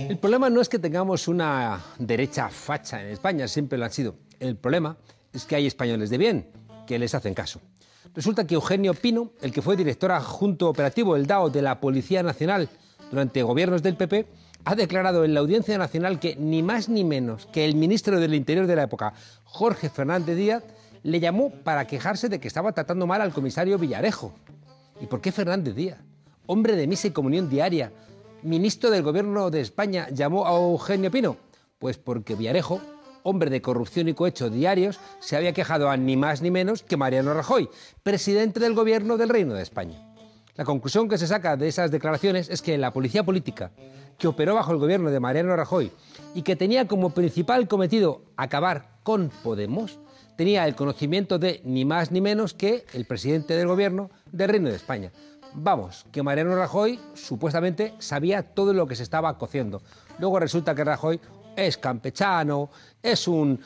El problema no es que tengamos una derecha facha en España, siempre lo han sido. El problema es que hay españoles de bien, que les hacen caso. Resulta que Eugenio Pino, el que fue director adjunto operativo del DAO de la Policía Nacional durante gobiernos del PP, ha declarado en la Audiencia Nacional que ni más ni menos que el ministro del Interior de la época, Jorge Fernández Díaz, le llamó para quejarse de que estaba tratando mal al comisario Villarejo. ¿Y por qué Fernández Díaz, hombre de misa y comunión diaria, ministro del Gobierno de España, llamó a Eugenio Pino? Pues porque Villarejo, hombre de corrupción y cohechos diarios, se había quejado a ni más ni menos que Mariano Rajoy, presidente del Gobierno del Reino de España. La conclusión que se saca de esas declaraciones es que la policía política, que operó bajo el gobierno de Mariano Rajoy y que tenía como principal cometido acabar con Podemos, tenía el conocimiento de ni más ni menos que el presidente del Gobierno del Reino de España. Vamos, que Mariano Rajoy supuestamente sabía todo lo que se estaba cociendo. Luego resulta que Rajoy es campechano, es un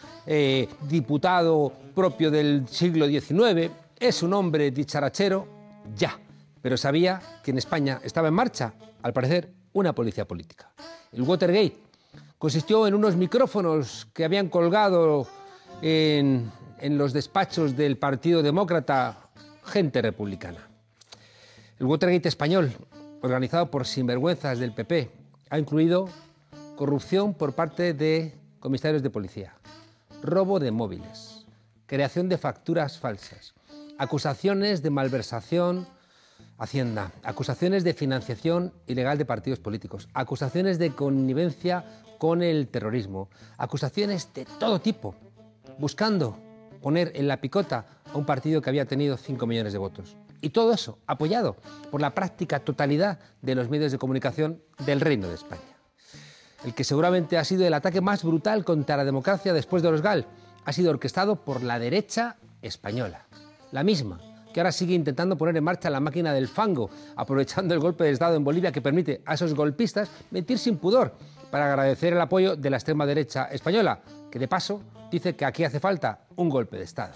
diputado propio del siglo XIX, es un hombre dicharachero, ya. Pero sabía que en España estaba en marcha, al parecer, una policía política. El Watergate consistió en unos micrófonos que habían colgado en los despachos del Partido Demócrata gente republicana. El Watergate español, organizado por sinvergüenzas del PP, ha incluido corrupción por parte de comisarios de policía, robo de móviles, creación de facturas falsas, acusaciones de malversación Hacienda, acusaciones de financiación ilegal de partidos políticos, acusaciones de connivencia con el terrorismo, acusaciones de todo tipo, buscando poner en la picota a un partido que había tenido 5 millones de votos. Y todo eso apoyado por la práctica totalidad de los medios de comunicación del Reino de España. El que seguramente ha sido el ataque más brutal contra la democracia después de los GAL ha sido orquestado por la derecha española, la misma que ahora sigue intentando poner en marcha la máquina del fango, aprovechando el golpe de Estado en Bolivia que permite a esos golpistas mentir sin pudor para agradecer el apoyo de la extrema derecha española, que de paso dice que aquí hace falta un golpe de Estado.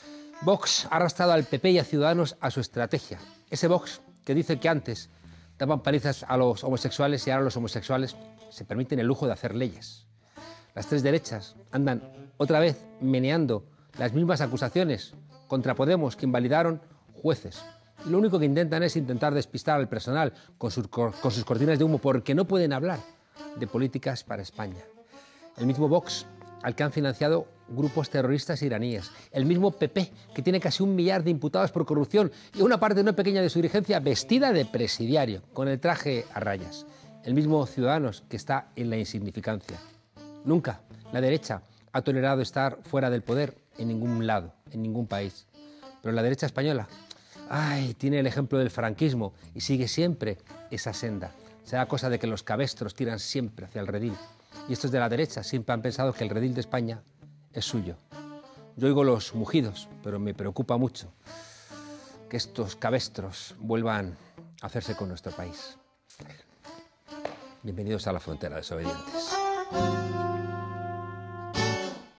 Vox ha arrastrado al PP y a Ciudadanos a su estrategia. Ese Vox que dice que antes daban palizas a los homosexuales y ahora los homosexuales se permiten el lujo de hacer leyes. Las tres derechas andan otra vez meneando las mismas acusaciones contra Podemos que invalidaron jueces. Y lo único que intentan es intentar despistar al personal con sus cortinas de humo porque no pueden hablar de políticas para España. El mismo Vox al que han financiado grupos terroristas iraníes. El mismo PP que tiene casi 1 millar de imputados por corrupción y una parte no pequeña de su dirigencia vestida de presidiario, con el traje a rayas. El mismo Ciudadanos que está en la insignificancia. Nunca la derecha ha tolerado estar fuera del poder en ningún lado, en ningún país. Pero la derecha española, tiene el ejemplo del franquismo y sigue siempre esa senda. Será cosa de que los cabestros tiran siempre hacia el redil. Y estos de la derecha siempre han pensado que el redil de España es suyo. Yo oigo los mugidos, pero me preocupa mucho que estos cabestros vuelvan a hacerse con nuestro país. Bienvenidos a la frontera, desobedientes.